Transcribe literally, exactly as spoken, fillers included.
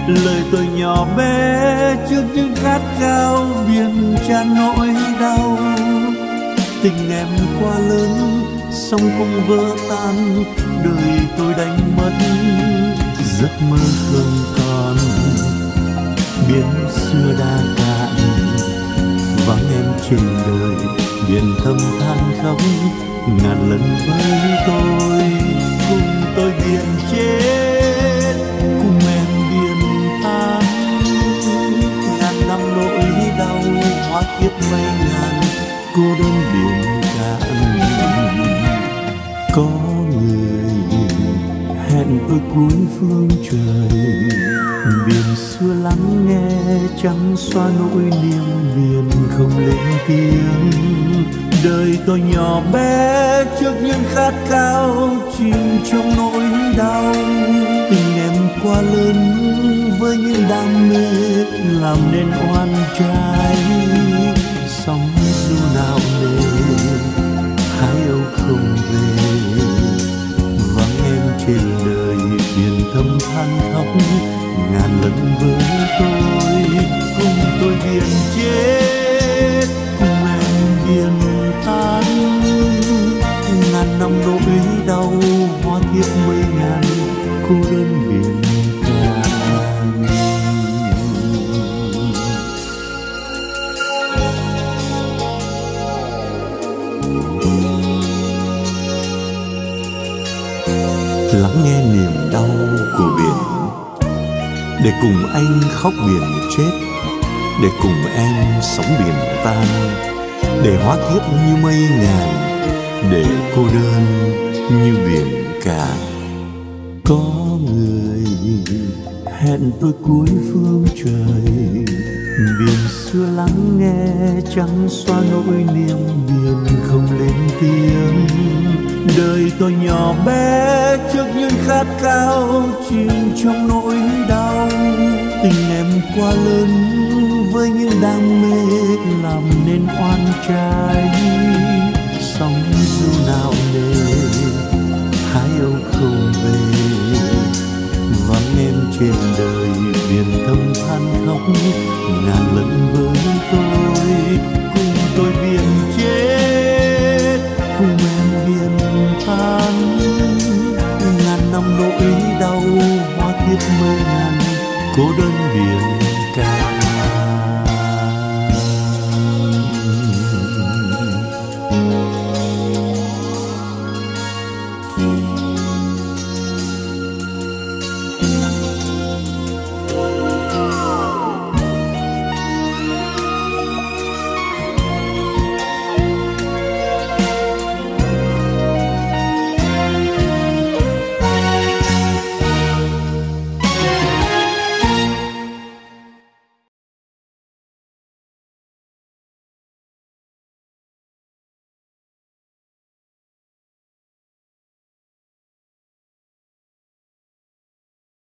Lời tôi nhỏ bé trước những khát khao biển tràn nỗi đau. Tình em quá lớn sông cũng vỡ tan, đời tôi đánh mất giấc mơ không còn. Biển xưa đã cạn vắng em trên đời, biển thâm than khóc ngàn lần với tôi. Cùng tôi biển chết, cùng em biển tan, ngàn năm nỗi đau hóa kiếp mây ngàn, cô đơn biển cạn. Có người hẹn tôi cuối phương trời, biển xưa lắng nghe chẳng xóa nỗi niềm biển không lên tiếng. Đời tôi nhỏ bé trước những khát khao chìm trong nỗi đau. Tình em quá lớn với những đam mê làm nên oan trái. Sóng du nào nề hai âu không về, vắng em trên đời biển thâm than khóc ngàn lần với tôi. Cùng tôi biển chết, cùng em biển tan, ngàn năm nỗi đau hóa kiếp mây ngàn, cô đơn biển cạn. Lắng nghe niềm đau của biển, để cùng anh khóc biển chết, để cùng em sóng biển tan, để hóa kiếp như mây ngàn, để cô đơn như biển cả. Có người hẹn tôi cuối phương trời, biển xưa lắng nghe chẳng xóa nỗi niềm biển không lên tiếng. Đời tôi nhỏ bé trước những khát khao chìm trong nỗi đau. Tình em quá lớn với những đam mê làm nên oan trái. Sóng du nào nề hai âu không về, vắng em trên đời biển thâm than khóc ngàn lần với tôi. Cùng tôi biển chết, cùng em biển tan, ngàn năm nỗi đau hóa kiếp mây ngàn, cô đơn biển cả.